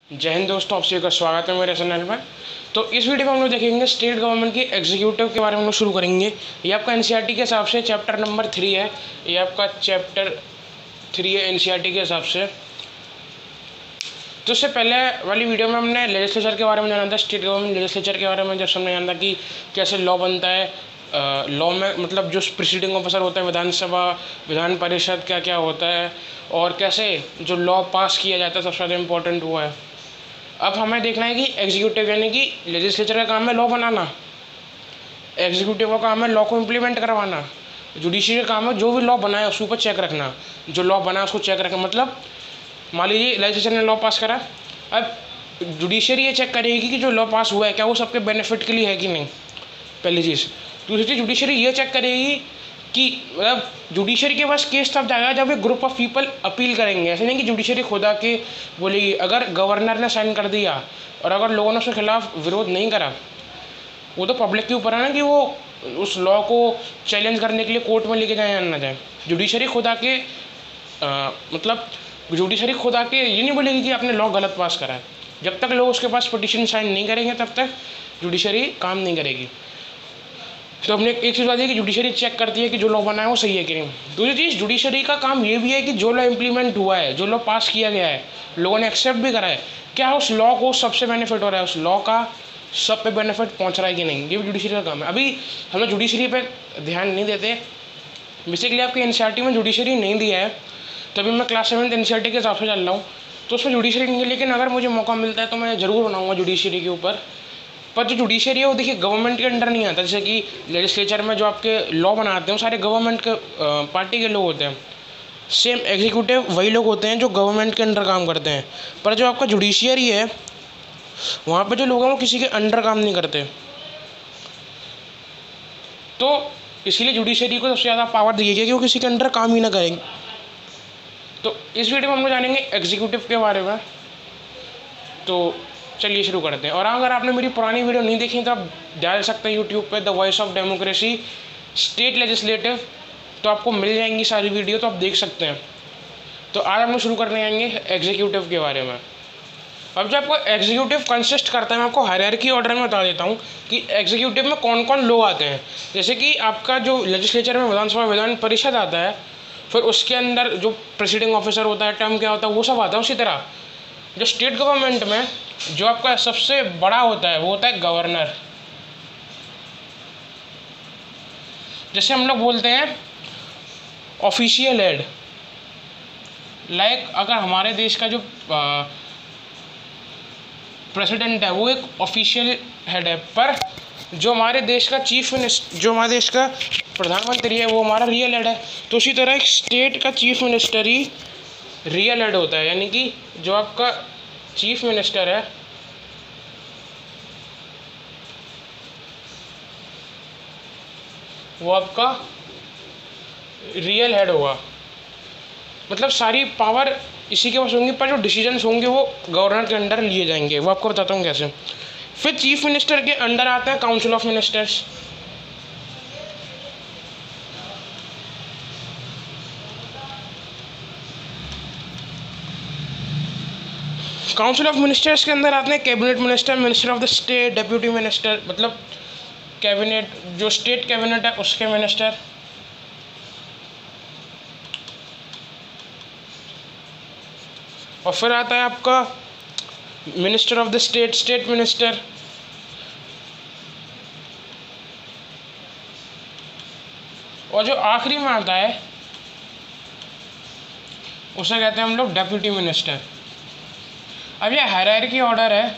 जय हिंद दोस्तों, आप सभी का स्वागत है मेरे चैनल में। तो इस वीडियो में हम लोग देखेंगे स्टेट गवर्नमेंट की एग्जीक्यूटिव के बारे में हम लोग शुरू करेंगे। ये आपका एनसीईआरटी के हिसाब से चैप्टर नंबर 3 है। ये आपका चैप्टर 3 है एनसीईआरटी के हिसाब से। तो इससे पहले वाली वीडियो में हमने लेजिस्लेचर के बारे में जाना था, स्टेट गवर्नमेंट लेजिस्लेचर के बारे में जब हमने जाना था कि कैसे लॉ बनता है। लॉ में मतलब जो प्रिसीडिंग ऑफिसर होता है विधानसभा, विधान परिषद, क्या क्या होता है और कैसे जो लॉ पास किया जाता है, सबसे ज़्यादा इम्पोर्टेंट हुआ है। अब हमें देखना है कि एग्जीक्यूटिव यानी कि लेजिस्लेचर का काम है लॉ बनाना, एग्जीक्यूटिव का काम है लॉ को इम्प्लीमेंट करवाना, जुडिशरी का काम है जो भी लॉ बनाए उसके ऊपर चेक रखना, जो लॉ बना उसको चेक रखना। मतलब मान लीजिए लेजिस्लेचर ने लॉ पास करा, अब जुडिशरी ये चेक करेगी कि जो लॉ पास हुआ है क्या वो सबके बेनिफिट के लिए है कि नहीं, पहली चीज़। दूसरी चीज़ जुडिशरी ये चेक करेगी कि मतलब जुडिशरी के पास केस तब जाएगा जब एक ग्रुप ऑफ पीपल अपील करेंगे। ऐसे नहीं कि जुडिशरी खुद आके बोलेगी। अगर गवर्नर ने साइन कर दिया और अगर लोगों ने उसके खिलाफ विरोध नहीं करा, वो तो पब्लिक के ऊपर है ना कि वो उस लॉ को चैलेंज करने के लिए कोर्ट में लेके जाए या ना जाए। जुडिशरी खुद आके मतलब जुडिशरी खुद आके ये नहीं बोलेगी कि आपने लॉ गलत पास करा है। जब तक लोग उसके पास पिटीशन साइन नहीं करेंगे तब तक जुडिशरी काम नहीं करेगी। तो हमने एक चीज़ बात है कि जुडिशरी चेक करती है कि जो लॉ बना है वो सही है कि नहीं। दूसरी चीज़ जुडिशरी का काम ये भी है कि जो लॉ इम्प्लीमेंट हुआ है, जो लॉ पास किया गया है, लोगों ने एक्सेप्ट भी करा है, क्या उस लॉ को सबसे बेनिफिट हो रहा है, उस लॉ का सब पे बेनिफिट पहुंच रहा है कि नहीं। ये भी जुडिशरी का काम है। अभी हम लोग जुडिशरी पे ध्यान नहीं देते। बेसिकली आपके एनसीईआरटी में जुडिशरी नहीं दिया है, तभी मैं क्लास 7 एनसीईआरटी के हिसाब से चल रहा हूँ, तो उसमें जुडिशरी नहीं है। लेकिन अगर मुझे मौका मिलता है तो मैं ज़रूर बनाऊँगा जुडिशरी के ऊपर। पर जो जुडिशरी है वो देखिए गवर्नमेंट के अंडर नहीं आता। जैसे कि लेजिस्लेचर में जो आपके लॉ बनाते हैं वो सारे गवर्नमेंट के पार्टी के लोग होते हैं। सेम एग्जीक्यूटिव वही लोग होते हैं जो गवर्नमेंट के अंडर काम करते हैं। पर जो आपका जुडिशियरी है वहाँ पे जो लोग हैं वो किसी के अंडर काम नहीं करते। तो इसीलिए जुडिशरी को सबसे ज़्यादा पावर दी गई कि वो किसी के अंडर काम ही ना करेंगे। तो इस वीडियो में हम लोग जानेंगे एग्जीक्यूटिव के बारे में। तो चलिए शुरू करते हैं। और अगर आपने मेरी पुरानी वीडियो नहीं देखी तो आप डाल सकते हैं यूट्यूब पे the voice of democracy state legislative, तो आपको मिल जाएंगी सारी वीडियो, तो आप देख सकते हैं। तो आज हम लोग शुरू करने आएंगे एग्जीक्यूटिव के बारे में। अब जब आपको एग्जीक्यूटिव कंसिस्ट करता है, मैं आपको हायरार्की ऑर्डर में बता देता हूँ कि एग्जीक्यूटिव में कौन कौन लोग आते हैं। जैसे कि आपका जो लेजिस्लेचर में विधानसभा विधान परिषद आता है, फिर उसके अंदर जो प्रेसिडिंग ऑफिसर होता है, टर्म क्या होता है, वो सब आता है। उसी तरह जो स्टेट गवर्नमेंट में जो आपका सबसे बड़ा होता है वो होता है गवर्नर। जैसे हम लोग बोलते हैं ऑफिशियल हेड। लाइक अगर हमारे देश का जो प्रेसिडेंट है वो एक ऑफिशियल हेड है, पर जो हमारे देश का चीफ मिनिस्टर, जो हमारे देश का प्रधानमंत्री है वो हमारा रियल हेड है। तो उसी तरह एक स्टेट का चीफ मिनिस्टर ही रियल हेड होता है। यानी कि जो आपका चीफ मिनिस्टर है वो आपका रियल हेड होगा। मतलब सारी पावर इसी के पास होंगी, पर जो डिसीजंस होंगे वो गवर्नर के अंडर लिए जाएंगे। वो आपको बताता हूँ कैसे। फिर चीफ मिनिस्टर के अंडर आता है council of ministers. Council of ministers के अंदर आते हैं cabinet minister, minister of the state, deputy minister, मतलब कैबिनेट जो स्टेट कैबिनेट है उसके मिनिस्टर। और फिर आता है आपका minister of the state, state minister. और जो आखिरी में आता है उसे कहते हैं हम लोग डेप्यूटी मिनिस्टर। अब ये हायरार्की ऑर्डर है।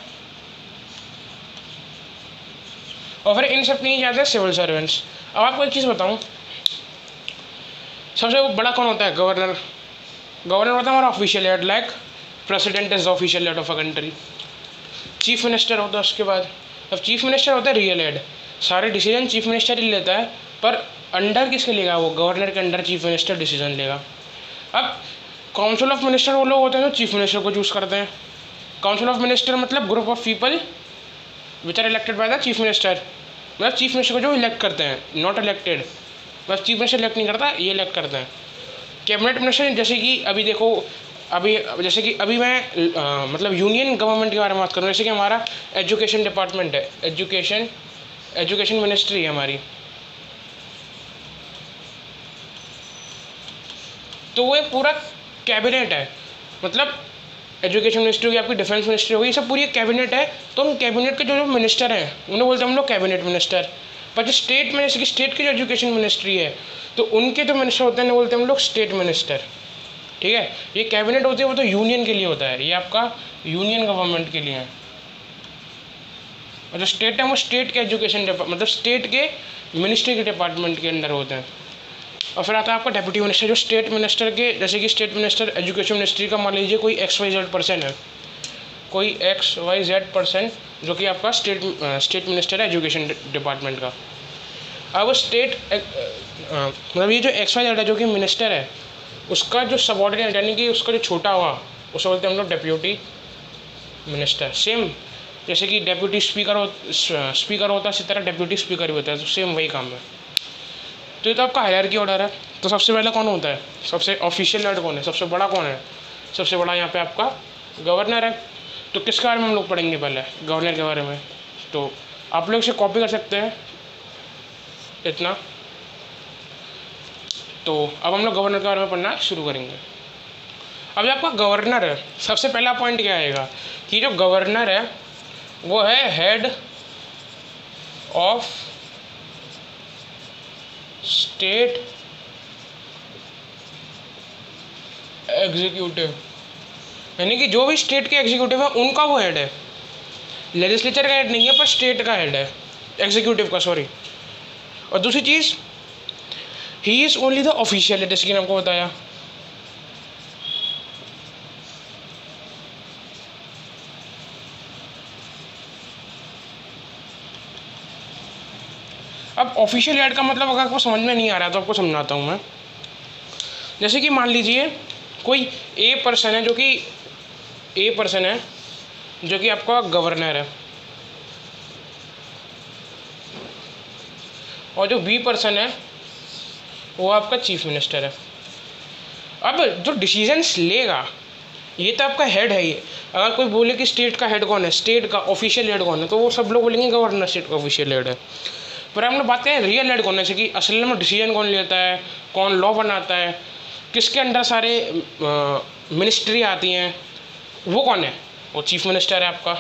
और फिर इन सब के नीचे आते हैं सिविल सर्वेंट्स। अब आपको एक चीज़ बताऊं, सबसे बड़ा कौन होता है? गवर्नर। गवर्नर होता है हमारा official head, like president is official head of a country. Chief minister होता है उसके बाद। अब चीफ मिनिस्टर होता है रियल हेड, सारे डिसीजन चीफ मिनिस्टर ही लेता है, पर अंडर किसके लेगा? वो गवर्नर के अंडर चीफ मिनिस्टर डिसीजन लेगा। अब काउंसिल ऑफ मिनिस्टर वो लोग होते हैं जो चीफ मिनिस्टर को चूज़ करते हैं। काउंसिल ऑफ मिनिस्टर मतलब group of people which are elected by the chief minister. मतलब चीफ मिनिस्टर को जो इलेक्ट करते हैं, नॉट इलेक्टेड। मतलब चीफ मिनिस्टर इलेक्ट नहीं करता, ये इलेक्ट करते हैं। कैबिनेट मिनिस्टर जैसे कि अभी देखो अभी जैसे कि अभी मैं मतलब यूनियन गवर्नमेंट के बारे में बात करूँ, जैसे कि हमारा एजुकेशन डिपार्टमेंट है, एजुकेशन मिनिस्ट्री है हमारी, तो वो एक पूरा कैबिनेट है। मतलब एजुकेशन मिनिस्ट्री होगी, आपकी डिफेंस मिनिस्ट्री होगी, ये सब पूरी एक कैबिनेट है। तो उन कैबिनेट के जो मिनिस्टर हैं उन्हें बोलते हैं हम लोग कैबिनेट मिनिस्टर। पर जो स्टेट में, जैसे कि स्टेट की जो एजुकेशन मिनिस्ट्री है, तो उनके जो मिनिस्टर होते हैं उन्हें बोलते हैं हम लोग स्टेट मिनिस्टर। ठीक है, ये कैबिनेट होती है वो तो यूनियन के लिए होता है, ये आपका यूनियन गवर्नमेंट के लिए है। और जो स्टेट है वो स्टेट के एजुकेशन मतलब स्टेट के मिनिस्ट्री के डिपार्टमेंट के अंडर होते हैं। और फिर आता है आपका डेप्यूटी मिनिस्टर, जो स्टेट मिनिस्टर के, जैसे कि स्टेट मिनिस्टर एजुकेशन मिनिस्ट्री का मान लीजिए कोई XYZ पर्सन है, कोई XYZ पर्सन जो कि आपका स्टेट मिनिस्टर है एजुकेशन डिपार्टमेंट का। अब स्टेट मतलब ये जो XYZ है जो कि मिनिस्टर है, उसका जो सबऑर्डिनेट यानी कि उसका जो छोटा हुआ, उसे बोलते हैं हम लोग डेप्यूटी मिनिस्टर। सेम जैसे कि डेप्यूटी स्पीकर होता है, इसी तरह डेप्यूटी स्पीकर भी होता है, तो सेम वही काम है। तो ये तो आपका हायरार्की ऑर्डर है। तो सबसे पहले कौन होता है, सबसे ऑफिशियल हेड कौन है, सबसे बड़ा कौन है? सबसे बड़ा यहाँ पे आपका गवर्नर है। तो किसके बारे में हम लोग पढ़ेंगे पहले? गवर्नर के बारे में। तो आप लोग इसे कॉपी कर सकते हैं इतना। तो अब हम लोग गवर्नर के बारे में पढ़ना शुरू करेंगे। अब जो आपका गवर्नर है, सबसे पहला पॉइंट क्या आएगा कि जो गवर्नर है वो है हेड ऑफ स्टेट एग्जीक्यूटिव, यानी कि जो भी स्टेट के एग्जीक्यूटिव है उनका वो हेड है। लेजिस्लेचर का हेड नहीं है, पर स्टेट का हेड है, एग्जीक्यूटिव का, सॉरी। और दूसरी चीज़, he is only the official head, जैसे कि आपको बताया। अब ऑफिशियल हेड का मतलब अगर आपको समझ में नहीं आ रहा तो आपको समझाता हूँ मैं। जैसे कि मान लीजिए कोई ए पर्सन है जो कि आपका गवर्नर है, और जो बी पर्सन है वो आपका चीफ मिनिस्टर है। अब जो डिसीजंस लेगा ये तो आपका हेड है ही। अगर कोई बोले कि स्टेट का हेड कौन है, स्टेट का ऑफिशियल हेड कौन है, तो वो सब लोग बोलेंगे गवर्नर स्टेट का ऑफिशियल हेड है। पर हम लोग बात करें रियल हेड कौन है, जैसे कि असल में डिसीजन कौन लेता है, कौन लॉ बनाता है, किसके अंडर सारे मिनिस्ट्री आती हैं, वो कौन है? वो चीफ मिनिस्टर है आपका।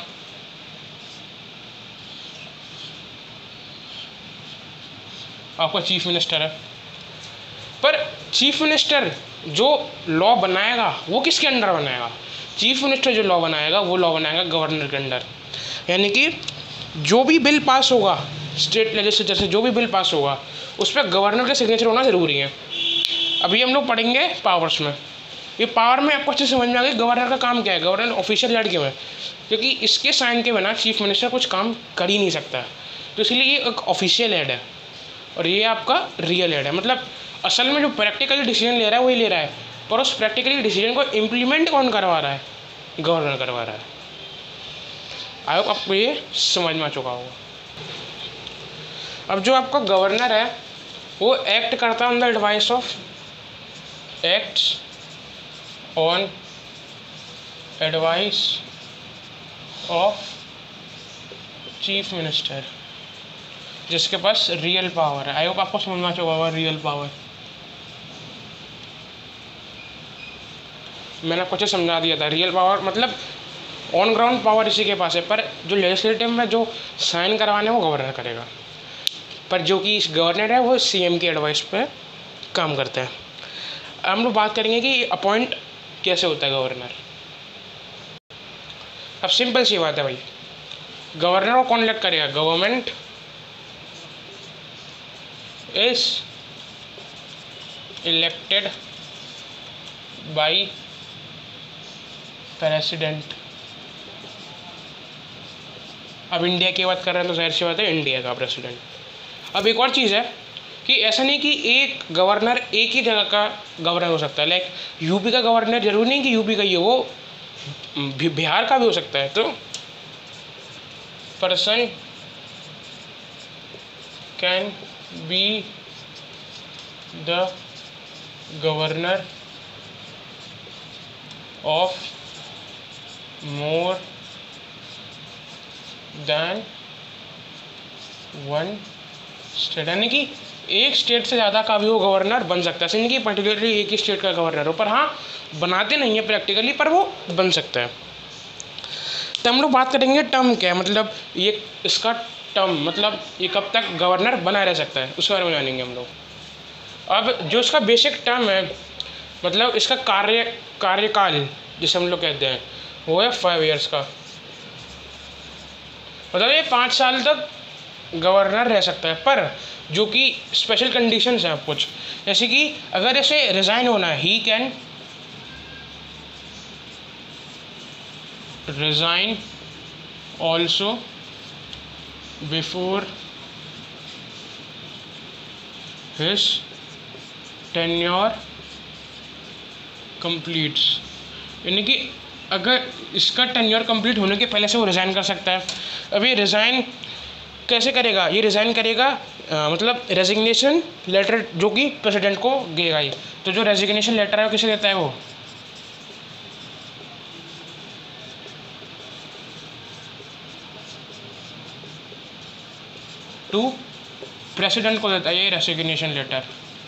आपका चीफ मिनिस्टर है। पर चीफ मिनिस्टर जो लॉ बनाएगा वो किसके अंडर बनाएगा? चीफ मिनिस्टर जो लॉ बनाएगा वो लॉ बनाएगा गवर्नर के अंडर। यानी कि जो भी बिल पास होगा स्टेट लेजिस्लेचर से, जो भी बिल पास होगा उस पर गवर्नर का सिग्नेचर होना ज़रूरी है। अभी हम लोग पढ़ेंगे पावर्स में। ये पावर में आपको अच्छे समझ में आ गई गवर्नर का काम क्या है, गवर्नर ऑफिशियल हेड क्यों है, क्योंकि इसके साइन के बिना चीफ मिनिस्टर कुछ काम कर ही नहीं सकता। तो इसलिए ये एक ऑफिशियल हेड है और ये आपका रियल हेड है। मतलब असल में जो प्रैक्टिकली डिसीजन ले रहा है वही ले रहा है, पर उस प्रैक्टिकली डिसीजन को इम्प्लीमेंट कौन करवा रहा है? गवर्नर करवा रहा है। आई होप आपको ये समझ में आ चुका होगा। अब जो आपका गवर्नर है वो एक्ट करता है on the advice of, acts on advice of chief minister, जिसके पास रियल पावर है। आई होप आपको समझना चाहिए होगा रियल पावर। मैंने आपको अच्छे समझा दिया था। रियल पावर मतलब ऑन ग्राउंड पावर इसी के पास है, पर जो लेजिस्लेटिव में जो साइन करवाने वो गवर्नर करेगा। पर जो कि गवर्नर है वो सीएम की एडवाइस पे काम करता है। हम लोग बात करेंगे कि अपॉइंट कैसे होता है गवर्नर। अब सिंपल सी बात है भाई, गवर्नर को कौन इलेक्ट करेगा? Government is elected by president. अब इंडिया की बात कर रहे हैं तो जाहिर सी बात है इंडिया का प्रेसिडेंट। अब एक और चीज़ है कि ऐसा नहीं कि एक गवर्नर एक ही जगह का गवर्नर हो सकता है। लाइक यूपी का गवर्नर जरूरी नहीं कि यूपी का ही हो, वो बिहार का भी हो सकता है। तो person can be the governor of more than one state, यानी कि एक स्टेट से ज़्यादा का भी वो गवर्नर बन सकता है, ऐसे नहीं कि पर्टिकुलरली एक ही स्टेट का गवर्नर हो, पर हाँ बनाते नहीं है प्रैक्टिकली, पर वो बन सकता है। तो हम लोग बात करेंगे टर्म क्या है, मतलब ये इसका टर्म मतलब ये कब तक गवर्नर बना रह सकता है उसके बारे में जानेंगे हम लोग। अब जो इसका बेसिक टर्म है, मतलब इसका कार्यकाल जिसे हम लोग कहते हैं, वो है 5 ईयर्स का। मतलब ये 5 साल तक गवर्नर रह सकता है, पर जो कि स्पेशल कंडीशंस हैं कुछ, जैसे कि अगर इसे रिज़ाइन होना है, he can resign also before his tenure completes, यानी कि अगर इसका टेन्योर कंप्लीट होने के पहले से वो रिज़ाइन कर सकता है। अब ये रिज़ाइन कैसे करेगा, ये रिज़ाइन करेगा मतलब रेजिग्नेशन लेटर जो कि प्रेसिडेंट को देगा। ये तो जो रेजिग्नेशन लेटर है वो किसे देता है, वो टू प्रेसिडेंट को देता है, ये रेजिग्नेशन लेटर,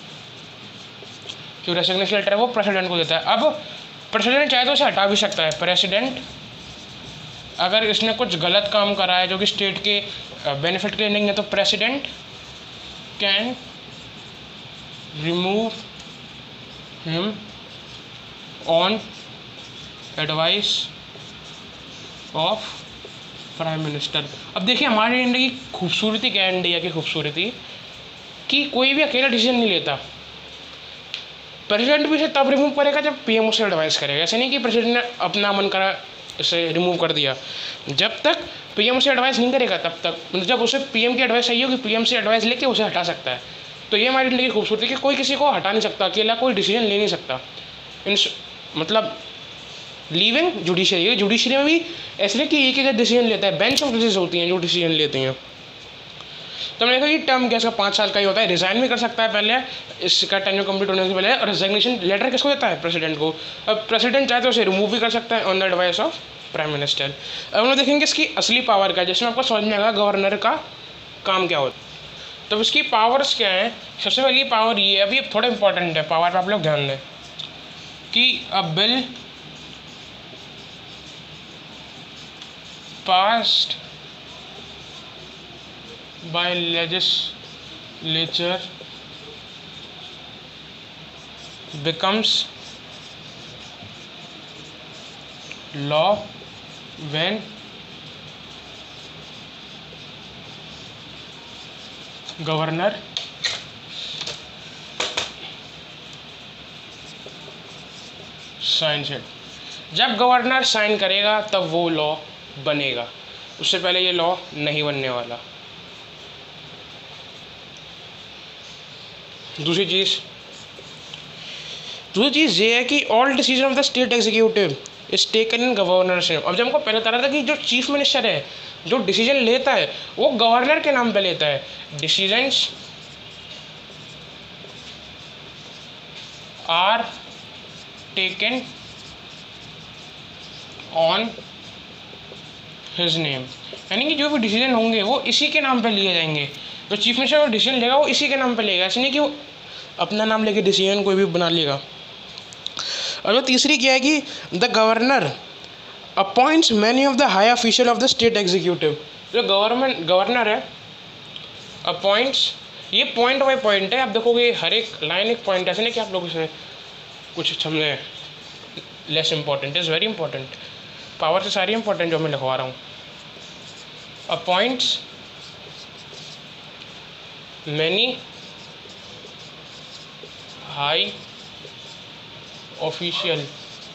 जो रेजिग्नेशन लेटर है वो प्रेसिडेंट को देता है। अब प्रेसिडेंट चाहे तो उसे हटा भी सकता है। प्रेसिडेंट अगर इसने कुछ गलत काम करा है जो कि स्टेट के बेनिफिट के लिए नहीं है, तो president can remove him on advice of prime minister. अब देखिए हमारे इंडिया की खूबसूरती क्या है, इंडिया की खूबसूरती कि कोई भी अकेला डिसीजन नहीं लेता। प्रेसिडेंट भी इसे तब रिमूव करेगा जब पीएम उसे एडवाइस करेगा। ऐसे नहीं कि प्रेसिडेंट ने अपना मन करा इसे रिमूव कर दिया, जब तक पीएम उसे एडवाइस नहीं करेगा तब तक, मतलब जब उसे पीएम की एडवाइस चाहिए होगी, पीएम से एडवाइस लेके उसे हटा सकता है। तो ये हमारी इंडिया की खूबसूरती कि कोई किसी को हटा नहीं सकता, अकेला कोई डिसीजन ले नहीं सकता। मतलब लीविंग जुडिशरी, जुडिशरी में भी ऐसे नहीं कि एक एक डिसीजन लेता है, बेंच ऑफ जजेस होती हैं जो डिसीजन लेती हैं। तो हमने देखा कि टर्म क्या इसका 5 साल का ही होता है। रिज़ाइन भी कर सकता है पहले, इसका टेन्योर कंप्लीट होने से पहले, और रिज़ाइनेशन लेटर किसको देता है, प्रेसिडेंट को। अब प्रेसिडेंट चाहे तो उसे रिमूव भी कर सकता है on the advice of prime minister. अब हम लोग देखेंगे इसकी असली पावर क्या है, जिसमें आपको समझ में आएगा गवर्नर का काम क्या होता है। तो इसकी पावर्स क्या है, सबसे पहली पावर ये है, अभी थोड़ा इंपॉर्टेंट है पावर पर आप लोग ध्यान दें, कि a bill passed by legislature becomes law when governor signs it। जब गवर्नर साइन करेगा तब वो लॉ बनेगा, उससे पहले ये लॉ नहीं बनने वाला। दूसरी चीज़ ये है कि all decision of the state executive is taken in governor's name. अब जब हमको पहले बता रहा था कि जो चीफ मिनिस्टर है जो डिसीजन लेता है वो गवर्नर के नाम पे लेता है। Decisions are taken on his name, यानी कि जो भी डिसीजन होंगे वो इसी के नाम पे लिए जाएंगे। जो चीफ मिनिस्टर वो डिसीजन लेगा वो इसी के नाम पे लेगा, ऐसे नहीं कि वो अपना नाम लेके डिसीजन कोई भी बना लेगा। और जो तीसरी क्या है कि the governor appoints many of the high official of the state executive. जो गवर्नर है अपॉइंट्स, ये पॉइंट बाई पॉइंट है, आप देखोगे हर एक लाइन एक पॉइंट, ऐसे नहीं कि आप लोग इसे कुछ समझे less important, is very important. Power से सारी इंपॉर्टेंट जो मैं लिखवा रहा हूँ। Appoints many high official.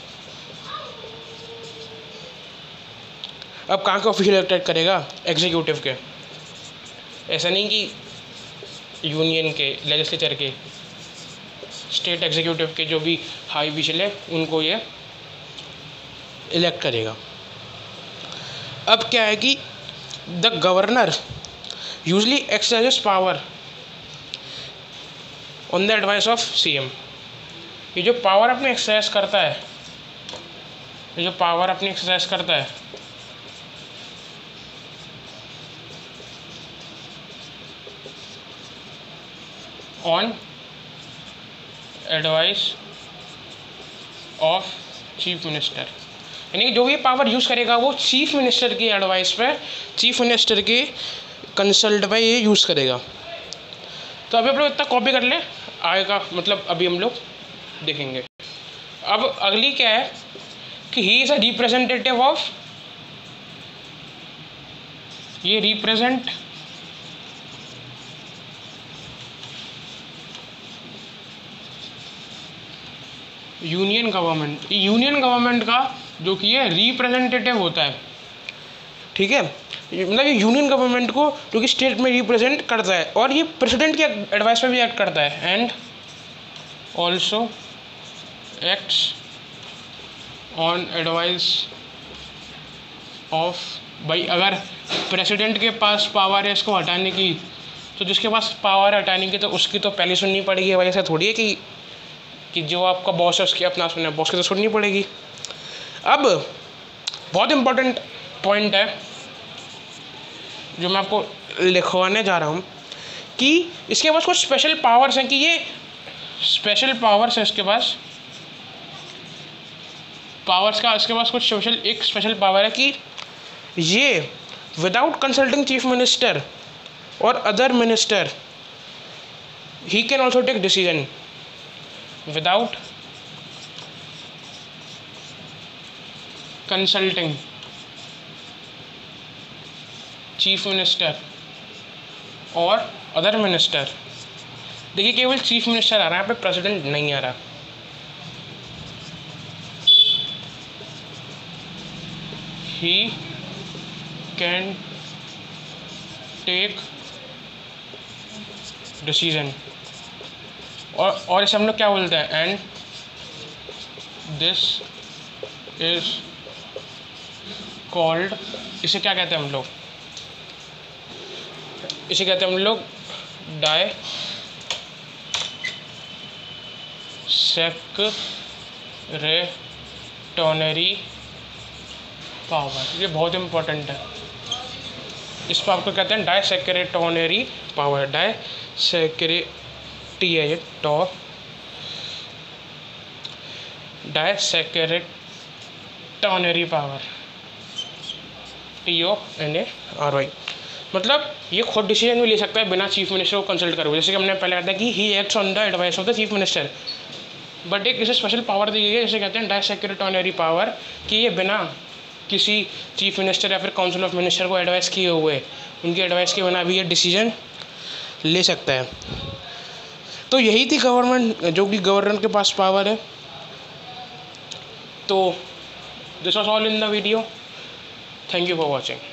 अब कहाँ के ऑफिशियल इलेक्टेड करेगा, एग्जीक्यूटिव के, ऐसा नहीं कि यूनियन के, लेजिस्लेचर के, स्टेट एग्जीक्यूटिव के जो भी हाई ऑफिशियल है उनको ये इलेक्ट करेगा। अब क्या है कि the governor usually exercises power on the advice of CM. ये जो पावर अपने एक्सरसाइज करता है ये जो पावर अपनी एक्सरसाइज करता है on advice of chief minister, यानी कि जो भी पावर यूज़ करेगा वो चीफ मिनिस्टर की एडवाइस पे, चीफ मिनिस्टर के कंसल्ट पे ये यूज़ करेगा। तो अभी आप लोग इतना कॉपी कर लें, आगे का मतलब अभी हम लोग देखेंगे। अब अगली क्या है कि he is a representative of, ये represent union government, union government का जो कि ये रिप्रेजेंटेटिव होता है, ठीक है, मतलब ये यूनियन गवर्नमेंट को जो कि स्टेट में रिप्रेजेंट करता है और ये प्रेसिडेंट के एडवाइस पे भी एक्ट करता है। And also acts on advice of, भाई अगर प्रेसिडेंट के पास पावर है इसको हटाने की, तो जिसके पास पावर है हटाने की तो उसकी तो पहले सुननी पड़ेगी भाई। ऐसा थोड़ी है कि जो आपका बॉस है उसकी अपना सुने, बॉस की तो सुननी पड़ेगी। अब बहुत इम्पोर्टेंट पॉइंट है जो मैं आपको लिखवाने जा रहा हूँ कि इसके पास कुछ स्पेशल पावर्स हैं, कि ये स्पेशल पावर्स हैं इसके पास, पावर्स का इसके पास कुछ एक स्पेशल पावर है कि ये विदाउट कंसल्टिंग चीफ मिनिस्टर और other minister he can also take decision without consulting chief minister और अदर मिनिस्टर। देखिए केवल चीफ मिनिस्टर आ रहा है, यहाँ पे प्रेसिडेंट नहीं आ रहा। ही कैन टेक डिसीजन, और इसे हम लोग क्या बोलते हैं, एंड दिस इज कॉल्ड, इसे क्या कहते हैं हम लोग, इसे कहते हैं हम लोग डायसेक्रेटरी पावर। ये बहुत इम्पोर्टेंट है, इस पर आपको कहते हैं discretionary power, discretionary power, TONARY। मतलब ये खुद डिसीजन भी ले सकता है बिना चीफ मिनिस्टर को कंसल्ट करे, जैसे कि हमने पहले कहा था कि he acts on the advice of the chief minister, but एक इसे स्पेशल पावर दी गई है जैसे कहते हैं डायसेक्रेटरी पावर, कि ये बिना किसी चीफ मिनिस्टर या फिर काउंसिल ऑफ मिनिस्टर को एडवाइस किए हुए, उनकी एडवाइस के बिना भी ये डिसीजन ले सकता है। तो यही थी गवर्नमेंट, जो कि गवर्नर के पास पावर है। तो this was all in the video, thank you for watching.